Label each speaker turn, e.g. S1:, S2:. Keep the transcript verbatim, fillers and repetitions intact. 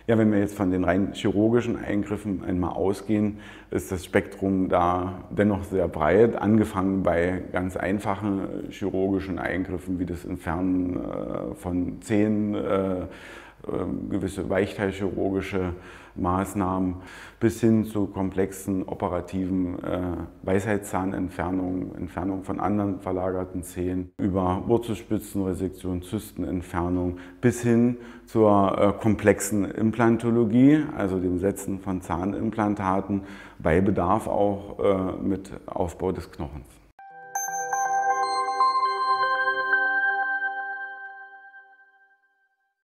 S1: Ja, wenn wir jetzt von den rein chirurgischen Eingriffen einmal ausgehen, ist das Spektrum da dennoch sehr breit, angefangen bei ganz einfachen chirurgischen Eingriffen wie das Entfernen von Zähnen, gewisse weichteilchirurgische Maßnahmen bis hin zu komplexen operativen Weisheitszahnentfernungen, Entfernung von anderen verlagerten Zähnen, über Wurzelspitzenresektion, Zystenentfernung bis hin zur komplexen Implantologie, also dem Setzen von Zahnimplantaten, bei Bedarf auch mit Aufbau des Knochens.